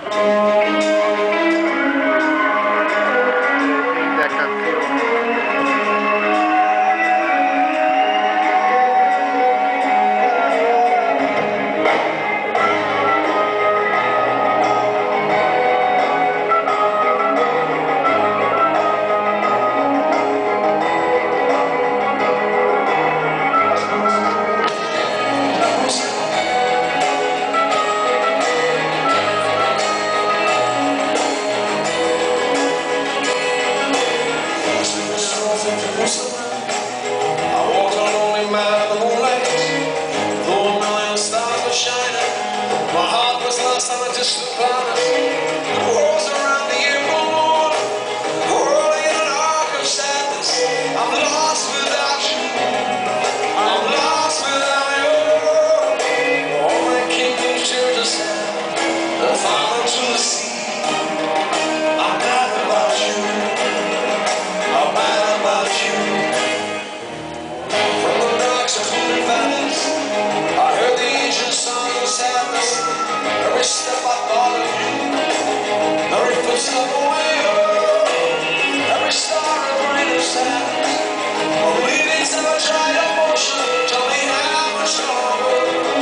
Linda canción. I walked a lonely mile in the moonlight, though a million stars were shining. My heart was lost on a distant planet that rolls around the April moon, whirling in an arc of sadness. I'm lost without you. I'm lost without you. All my kingdoms turned to sand and fallen to the sea. I'm mad about you. I'm mad about you. From the dark secluded valleys, I heard the ancient song of sadness. Every step I thought of you, every footstep away, every star a grain of sand. Believing's never tried emotion. Tell me how much longer,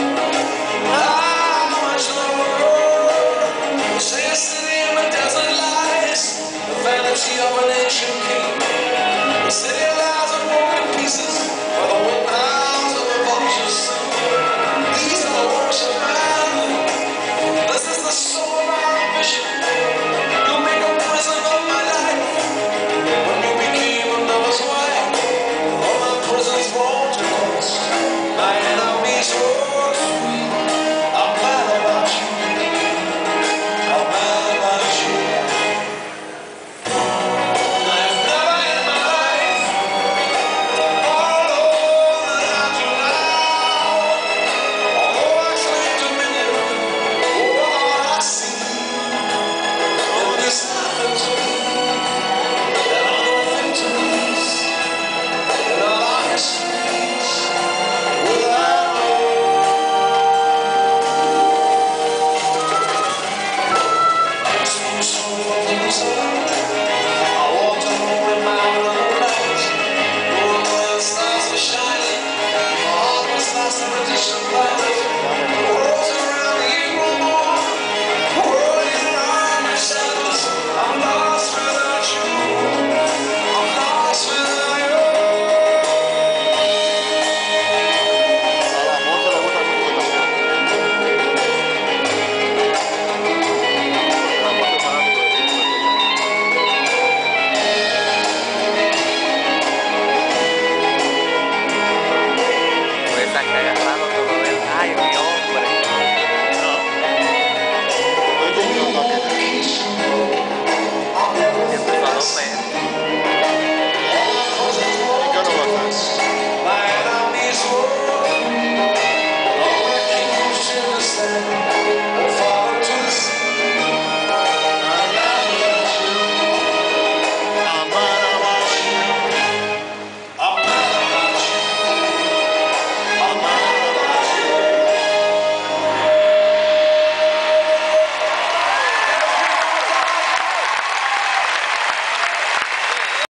how much longer. You say a city in the desert lies, the fantasy of an ancient king. The city lies in broken pieces, where the wind howls and the vultures sing. These are the works of man. This is the soul of our ambition. You make a prison of my life. When you became another's wife, all my prisons brought to cost. My enemies were sweet. I'm mad about you. I'm mad about you. I've never in my life all that I do now. Although I claim dominion over all I see, and this happened to me, that are no victories in our histories without so I walked a lonely mile in the night. No million stars were shining. My heart was lost in a distant planet. Worlds around the April moon, whirling in an arm of sadness. I'm lost without you. I'm lost without you. A la moto le gusta mucho esta canción. La moto es fanático de ese tipo de canciones. Pues esa que agarrado todo el... ¡Ay, mi hombre! No. Siempre son los